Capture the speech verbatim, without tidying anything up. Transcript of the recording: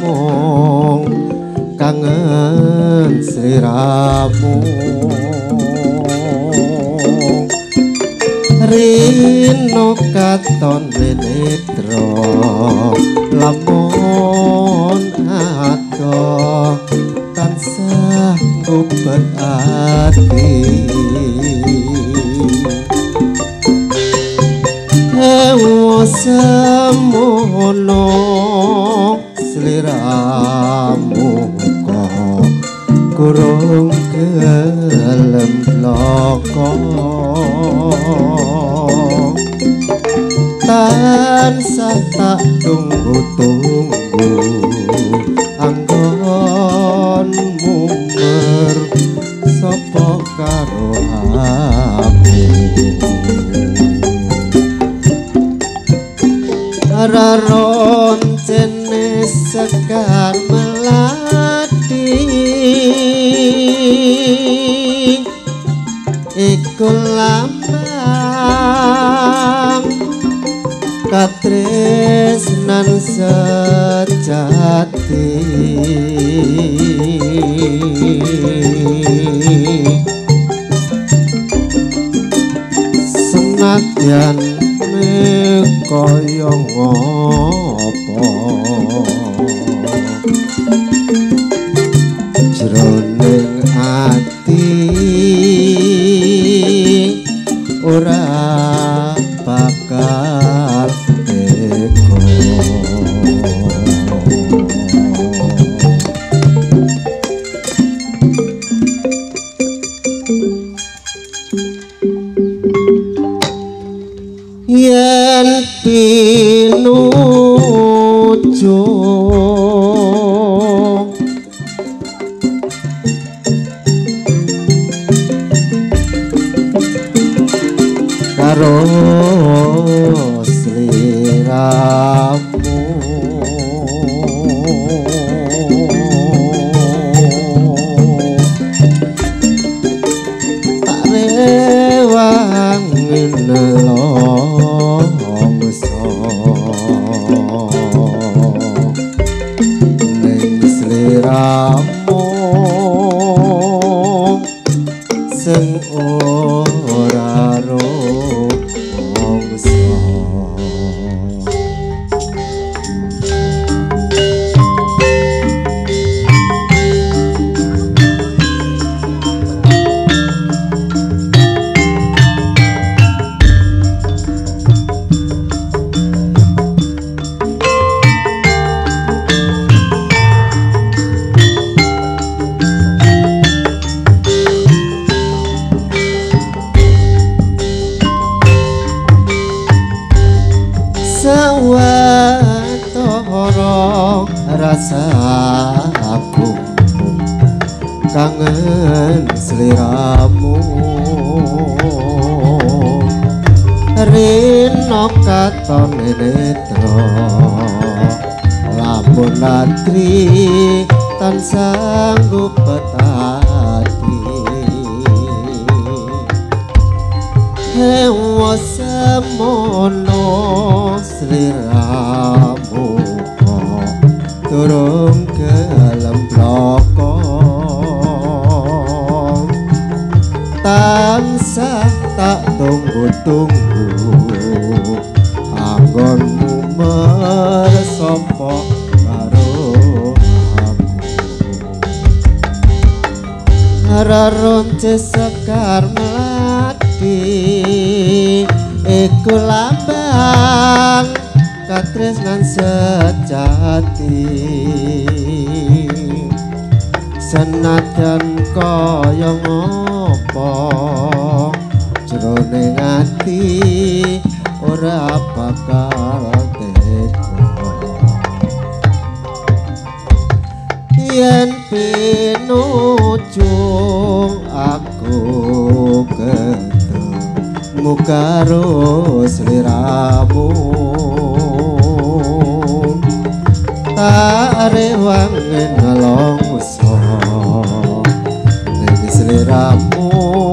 mung kangen sliramu rino katon netra lamun aku tansah ngubat ati ewo semono sliramu kok kurung gelem loko tansah tak tunggu-tunggu anggonmu mer sapa karo aku raron jenis sekar melati iku lambang katresnan sejati senadyan kaya ngopo jroning ati ora bakal teko yen pinuju karo sliramu tak rewangin longso ning sliramu sing ora rumangsa sawetara rasaku kangen sliramu rino katon netra lamun latri tansah ngubat ati ewo semono sliramu kok turung gelem bloko tansah tak tunggu-tunggu anggonmu mersapa karo aku raron sekar melati iku lambang katresnan sejati senadyan kaya ngopo jroning ati ora bakal teko yen pinuju aku ketemu karo sliramu tak rewangin longso ning sliramu